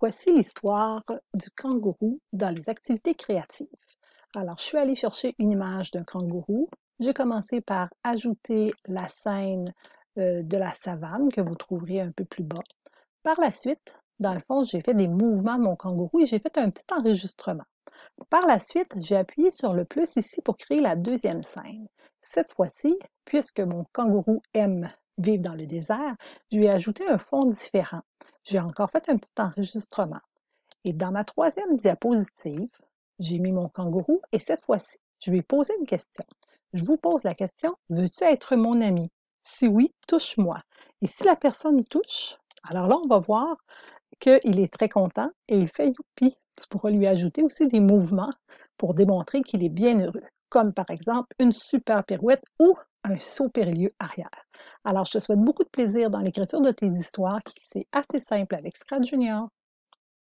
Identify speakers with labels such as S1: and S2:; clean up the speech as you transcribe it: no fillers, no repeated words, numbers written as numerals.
S1: Voici l'histoire du kangourou dans les activités créatives. Alors, je suis allée chercher une image d'un kangourou. J'ai commencé par ajouter la scène de la savane que vous trouverez un peu plus bas. Par la suite, dans le fond, j'ai fait des mouvements de mon kangourou et j'ai fait un petit enregistrement. Par la suite, j'ai appuyé sur le plus ici pour créer la deuxième scène. Cette fois-ci, puisque mon kangourou aime vivre dans le désert, je lui ai ajouté un fond différent. J'ai encore fait un petit enregistrement. Et dans ma troisième diapositive, j'ai mis mon kangourou et cette fois-ci, je lui ai posé une question. Je vous pose la question, veux-tu être mon ami? Si oui, touche-moi. Et si la personne me touche, alors là, on va voir qu'il est très content et il fait youpi. Tu pourras lui ajouter aussi des mouvements pour démontrer qu'il est bien heureux, comme par exemple une super pirouette ou un saut périlleux arrière. Alors, je te souhaite beaucoup de plaisir dans l'écriture de tes histoires qui c'est assez simple avec Scratch Junior.